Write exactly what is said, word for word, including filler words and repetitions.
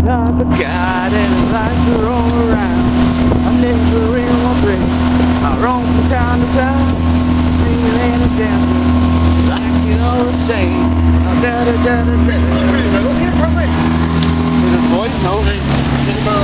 like a guy that likes to roll around. I'm never in one place. I roam from town to town, singing and dancing, like you always say. Da da da da da. Hey, The boys know.